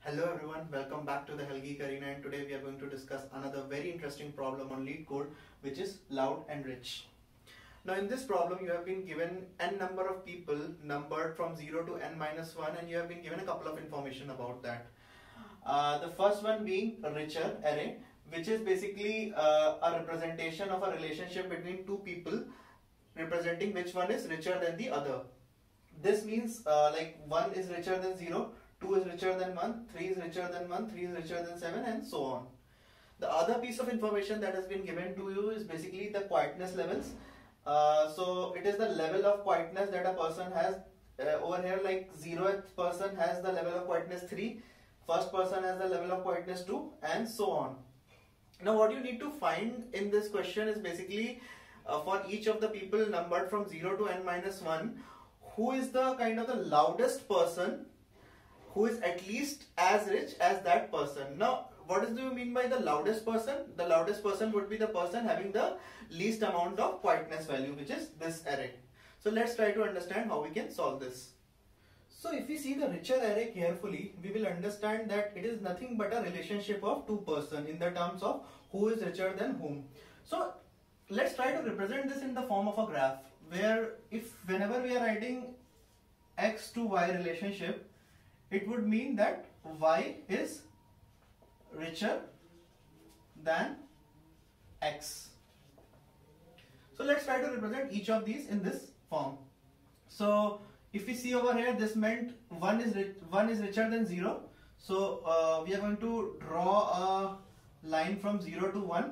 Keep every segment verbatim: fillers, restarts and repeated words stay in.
Hello everyone, welcome back to the Helgeek Arena, and today we are going to discuss another very interesting problem on LeetCode, which is loud and rich. Now in this problem you have been given n number of people numbered from zero to n minus one, and you have been given a couple of information about that. Uh, the first one being a richer array, which is basically uh, a representation of a relationship between two people representing which one is richer than the other. This means uh, like one is richer than zero, two is richer than one, three is richer than one, three is richer than seven, and so on. The other piece of information that has been given to you is basically the quietness levels. Uh, so it is the level of quietness that a person has. Uh, over here, like zeroth person has the level of quietness three, first person has the level of quietness two, and so on. Now what you need to find in this question is basically uh, for each of the people numbered from zero to n minus one, who is the kind of the loudest person who is at least as rich as that person. Now, what do you mean by the loudest person? The loudest person would be the person having the least amount of quietness value, which is this array. So let's try to understand how we can solve this. So if we see the richer array carefully, we will understand that it is nothing but a relationship of two person in the terms of who is richer than whom. So let's try to represent this in the form of a graph, where if whenever we are writing x to y relationship, it would mean that y is richer than x. So let's try to represent each of these in this form. So if we see over here, this meant one is rich, one is richer than zero. So uh, we are going to draw a line from zero to one.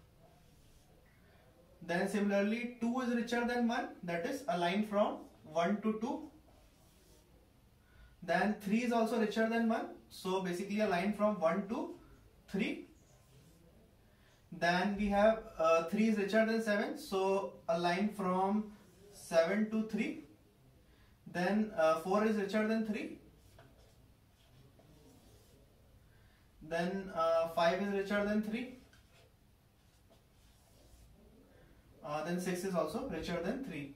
Then similarly, two is richer than one, that is a line from one to two. Then three is also richer than one, so basically a line from one to three. Then we have uh, three is richer than seven, so a line from seven to three. Then uh, four is richer than three. Then uh, five is richer than three. Uh, then six is also richer than three.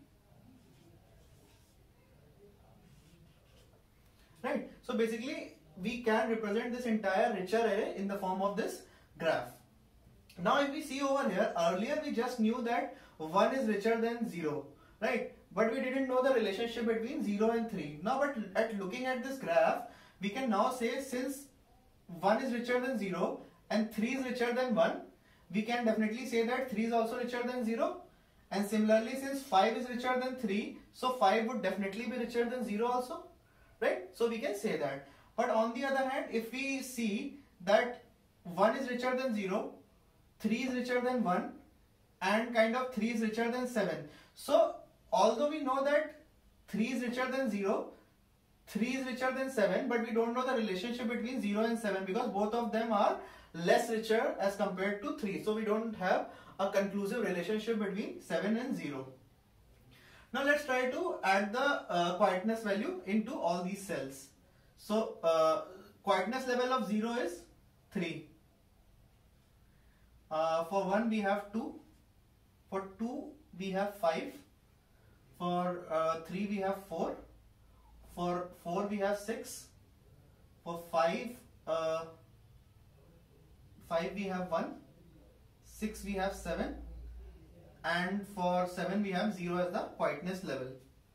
Right. So basically we can represent this entire richer array in the form of this graph. Now if we see over here, earlier we just knew that one is richer than zero, right? But we didn't know the relationship between zero and three. Now but at looking at this graph, we can now say since one is richer than zero and three is richer than one, we can definitely say that three is also richer than zero. And similarly, since five is richer than three, so five would definitely be richer than zero also. Right? So we can say that. But on the other hand, if we see that one is richer than zero, three is richer than one, and kind of three is richer than seven. So although we know that three is richer than zero, three is richer than seven, but we don't know the relationship between zero and seven because both of them are less richer as compared to three. So we don't have a conclusive relationship between seven and zero. Now let's try to add the uh, quietness value into all these cells. So uh, quietness level of zero is three. Uh, for one we have two. For two we have five. For uh, three we have four. For four we have six. For five, uh, five we have one. Six we have seven. And for seven we have zero as the quietness level.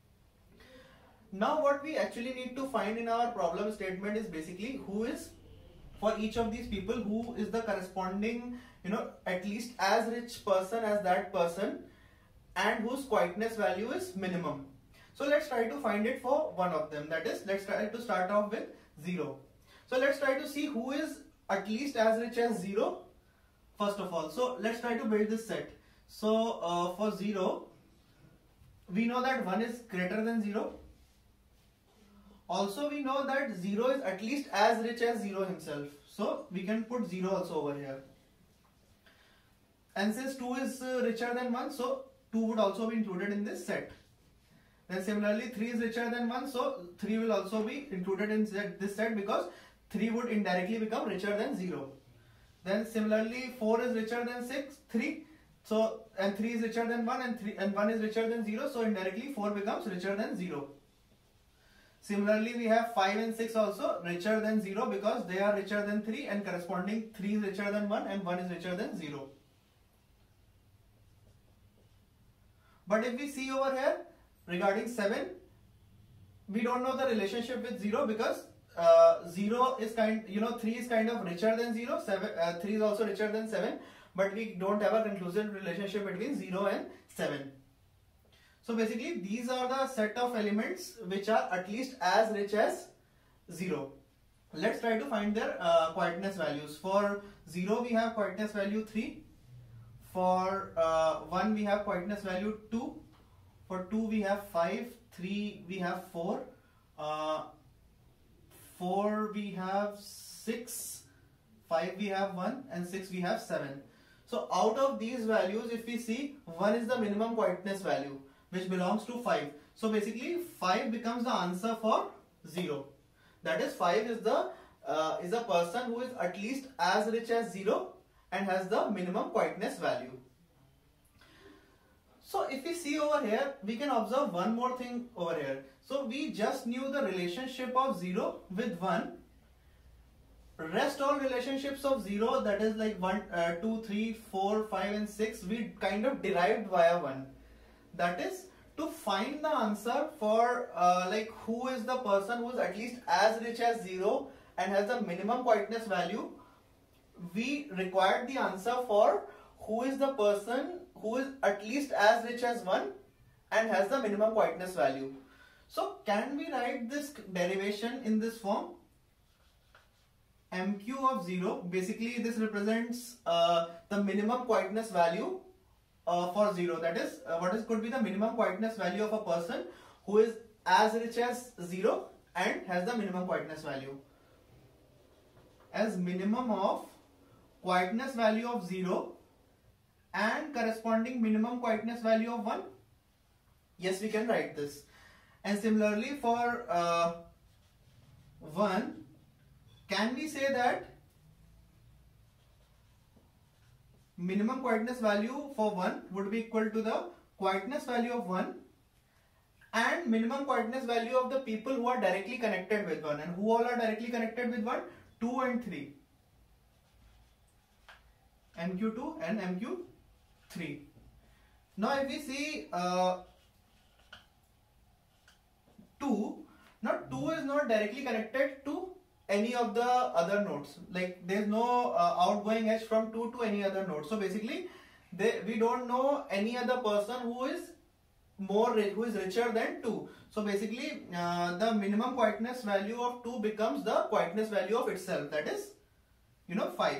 Now what we actually need to find in our problem statement is basically who is, for each of these people, who is the corresponding, you know, at least as rich person as that person and whose quietness value is minimum. So let's try to find it for one of them, that is, let's try to start off with zero. So let's try to see who is at least as rich as zero first of all. So let's try to build this set. So uh, for zero, we know that one is greater than zero. Also we know that zero is at least as rich as zero himself. So we can put zero also over here. And since two is uh, richer than one, so two would also be included in this set. Then similarly three is richer than one, so three will also be included in this set because three would indirectly become richer than zero. Then similarly four is richer than six, three. So, and three is richer than one, and three and one is richer than zero, so indirectly four becomes richer than zero. Similarly, we have five and six also richer than zero because they are richer than three, and corresponding three is richer than one and one is richer than zero. But if we see over here regarding seven, we don't know the relationship with zero because uh, zero is kind, you know, three is kind of richer than zero, seven, uh, three is also richer than seven, but we don't have a conclusive relationship between zero and seven. So basically these are the set of elements which are at least as rich as zero. Let's try to find their uh, quietness values. For zero we have quietness value three. For uh, one we have quietness value two. For two we have five. three we have four. Uh, four we have six. five we have one. And six we have seven. So out of these values, if we see, one is the minimum quietness value, which belongs to five. So basically five becomes the answer for zero. That is, five is the uh, is a person who is at least as rich as zero and has the minimum quietness value. So if we see over here, we can observe one more thing over here. So we just knew the relationship of zero with one. Rest all relationships of zero, that is like one, uh, two, three, four, five and six, we kind of derived via one. That is, to find the answer for uh, like who is the person who is at least as rich as zero and has the minimum quietness value, we required the answer for who is the person who is at least as rich as one and has the minimum quietness value. So can we write this derivation in this form? M Q of zero, basically this represents uh, the minimum quietness value Uh, for zero. That is, uh, what is could be the minimum quietness value of a person who is as rich as zero and has the minimum quietness value. As minimum of quietness value of zero and corresponding minimum quietness value of one. Yes, we can write this. And similarly for uh, one, can we say that minimum quietness value for one would be equal to the quietness value of one and minimum quietness value of the people who are directly connected with one. And who all are directly connected with one? two and three. M Q two and M Q three. Now if we see uh, two, now two is not directly connected to any of the other nodes. Like there is no uh, outgoing edge from two to any other node. So basically they, we don't know any other person who is more who is richer than two. So basically uh, the minimum quietness value of two becomes the quietness value of itself, that is, you know, five.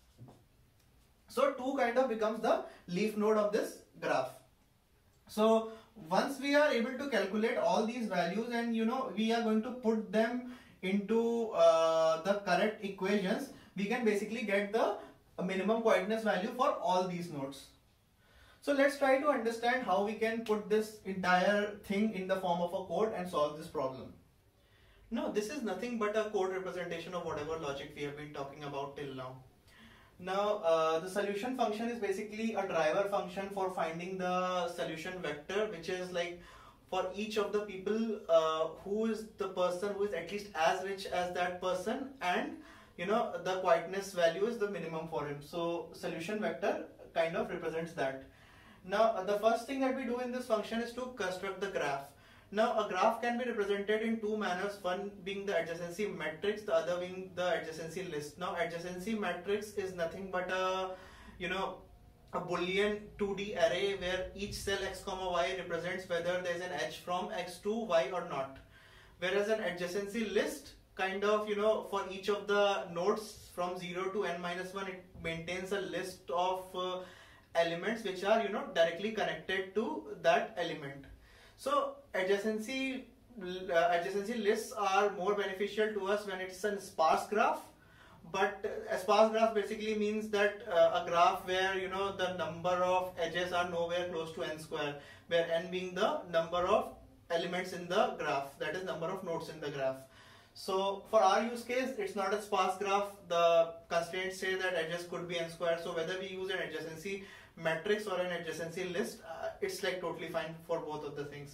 So two kind of becomes the leaf node of this graph. So once we are able to calculate all these values and you know we are going to put them into uh, the correct equations, we can basically get the minimum quietness value for all these nodes. So let's try to understand how we can put this entire thing in the form of a code and solve this problem. Now this is nothing but a code representation of whatever logic we have been talking about till now. Now uh, the solution function is basically a driver function for finding the solution vector, which is like for each of the people uh, who is the person who is at least as rich as that person, and you know the quietness value is the minimum for him. So solution vector kind of represents that. Now uh, the first thing that we do in this function is to construct the graph. Now a graph can be represented in two manners, one being the adjacency matrix, the other being the adjacency list. Now adjacency matrix is nothing but a you know a Boolean two D array where each cell x comma y represents whether there is an edge from x to y or not. Whereas an adjacency list kind of, you know, for each of the nodes from zero to n minus one, it maintains a list of uh, elements which are, you know, directly connected to that element. So adjacency uh, adjacency lists are more beneficial to us when it's a sparse graph. But a sparse graph basically means that uh, a graph where you know the number of edges are nowhere close to n square, where n being the number of elements in the graph, that is number of nodes in the graph. So for our use case, it's not a sparse graph. The constraints say that edges could be n square. So whether we use an adjacency matrix or an adjacency list, uh, it's like totally fine for both of the things.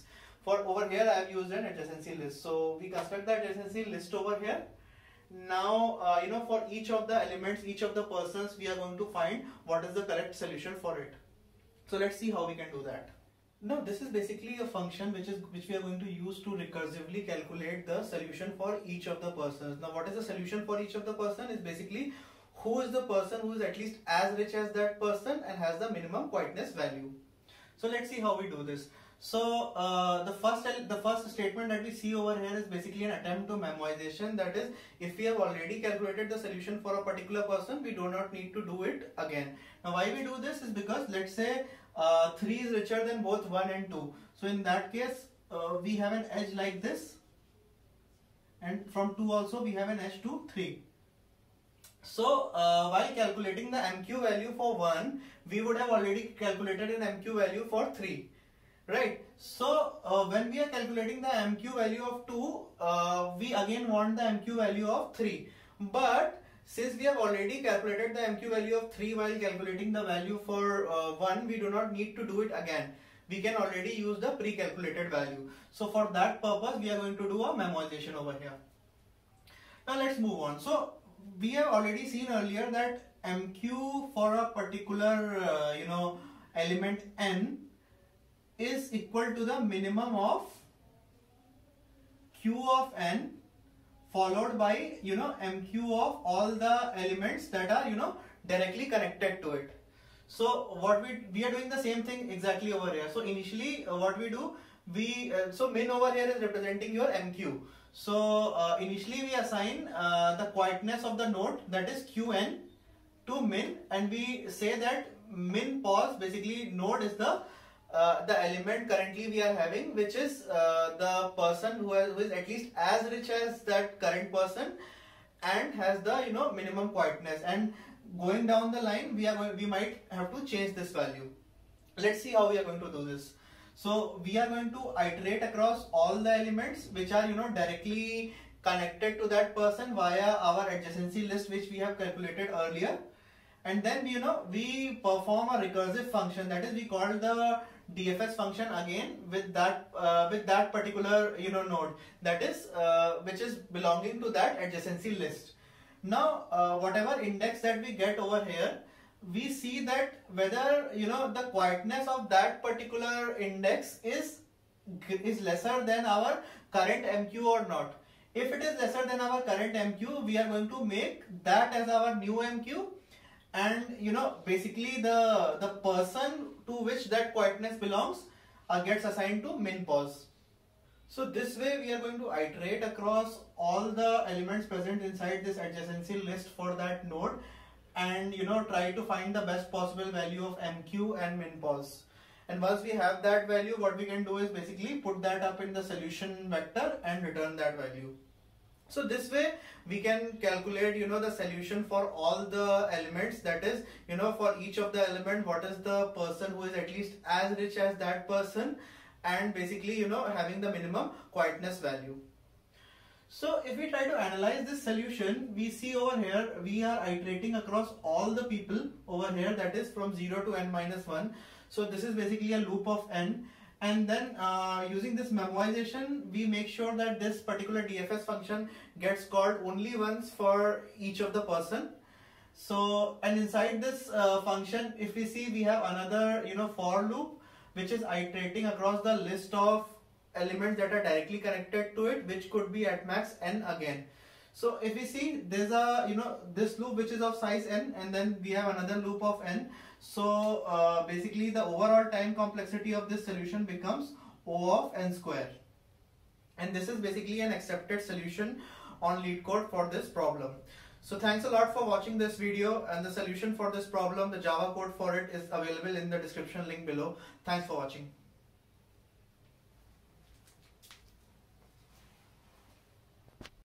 For over here, I have used an adjacency list. So we construct the adjacency list over here. Now, uh, you know, for each of the elements, each of the persons, we are going to find what is the correct solution for it. So let's see how we can do that. Now, this is basically a function which is which we are going to use to recursively calculate the solution for each of the persons. Now, what is the solution for each of the person is basically who is the person who is at least as rich as that person and has the minimum quietness value. So let's see how we do this. So uh, the first the first statement that we see over here is basically an attempt to memoization. That is, if we have already calculated the solution for a particular person, we do not need to do it again. Now, why we do this is because let's say uh, three is richer than both one and two. So in that case, uh, we have an edge like this, and from two also we have an edge to three. So uh, while calculating the M Q value for one, we would have already calculated an M Q value for three. Right. So uh, when we are calculating the M Q value of two, uh, we again want the M Q value of three. But since we have already calculated the M Q value of three while calculating the value for uh, one, we do not need to do it again. We can already use the pre-calculated value. So for that purpose, we are going to do a memoization over here. Now let's move on. So we have already seen earlier that M Q for a particular uh, you know element n is equal to the minimum of Q of n followed by you know M Q of all the elements that are you know directly connected to it. So what we we are doing the same thing exactly over here. So initially uh, what we do we uh, so min over here is representing your M Q. So uh, initially we assign uh, the quietness of the node, that is Qn, to min, and we say that min pos basically node is the Uh, the element currently we are having, which is uh, the person who, has, who is at least as rich as that current person and has the you know minimum quietness. And going down the line, we are going, we might have to change this value. Let's see how we are going to do this. So we are going to iterate across all the elements which are you know directly connected to that person via our adjacency list which we have calculated earlier. And then you know we perform a recursive function, that is we call the D F S function again with that uh, with that particular you know node, that is uh, which is belonging to that adjacency list. Now uh, whatever index that we get over here, we see that whether you know the quietness of that particular index is is lesser than our current M Q or not. If it is lesser than our current M Q, we are going to make that as our new M Q. And you know basically the the person to which that quietness belongs uh, gets assigned to min pos. So this way we are going to iterate across all the elements present inside this adjacency list for that node, and you know try to find the best possible value of M Q and min pos. And once we have that value, what we can do is basically put that up in the solution vector and return that value. So this way we can calculate you know the solution for all the elements, that is you know for each of the element what is the person who is at least as rich as that person and basically you know having the minimum quietness value. So if we try to analyze this solution, we see over here we are iterating across all the people over here, that is from zero to n minus one. So this is basically a loop of n. And then uh, using this memoization, we make sure that this particular D F S function gets called only once for each of the person. So, and inside this uh, function, if we see, we have another, you know, for loop, which is iterating across the list of elements that are directly connected to it, which could be at max n again. So if we see, there's a, you know, this loop which is of size n, and then we have another loop of n. So uh, basically the overall time complexity of this solution becomes O of n square. And this is basically an accepted solution on LeetCode for this problem. So thanks a lot for watching this video, and the solution for this problem, the Java code for it, is available in the description link below. Thanks for watching.